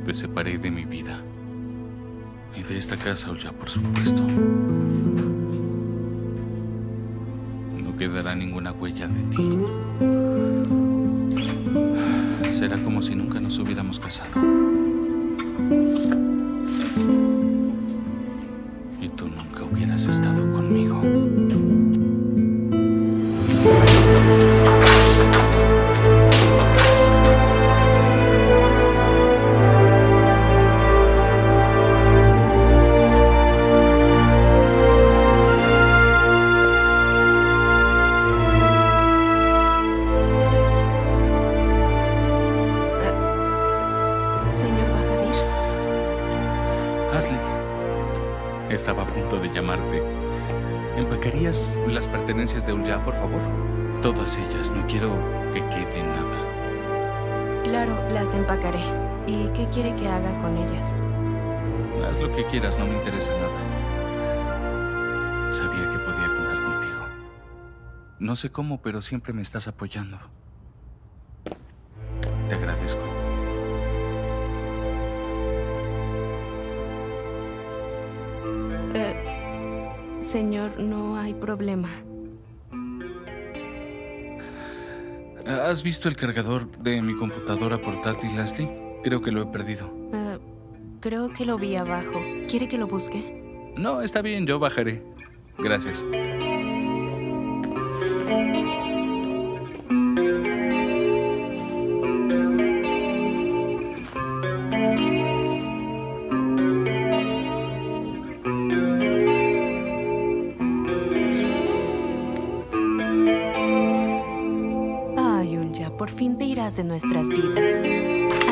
Te separé de mi vida. Y de esta casa, Ulya, por supuesto. No quedará ninguna huella de ti. Será como si nunca nos hubiéramos casado. Y tú nunca hubieras estado conmigo. Señor Bahadir. Ashley, estaba a punto de llamarte. ¿Empacarías las pertenencias de Ulya, por favor? Todas ellas, no quiero que quede nada. Claro, las empacaré. ¿Y qué quiere que haga con ellas? Haz lo que quieras, no me interesa nada. Sabía que podía contar contigo. No sé cómo, pero siempre me estás apoyando. Te agradezco. Señor, no hay problema. ¿Has visto el cargador de mi computadora portátil, Ashley? Creo que lo he perdido. Creo que lo vi abajo. ¿Quiere que lo busque? No, está bien, yo bajaré. Gracias. Ay, Ulya, por fin te irás de nuestras vidas.